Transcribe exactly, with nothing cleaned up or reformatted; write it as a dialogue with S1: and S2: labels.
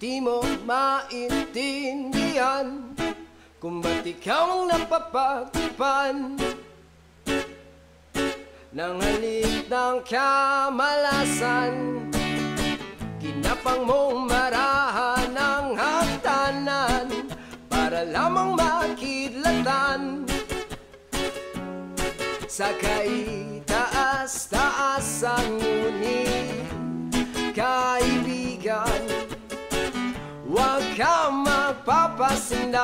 S1: di mo maintindihan kung ba't ikaw ang napapagpan ng halik ng kamalasan. Kinapang mong marahan ng hagdanan para lamang makidlatan sa kaitaas-taasan. Ngunit kaibigan, huwag kang magpapasinda.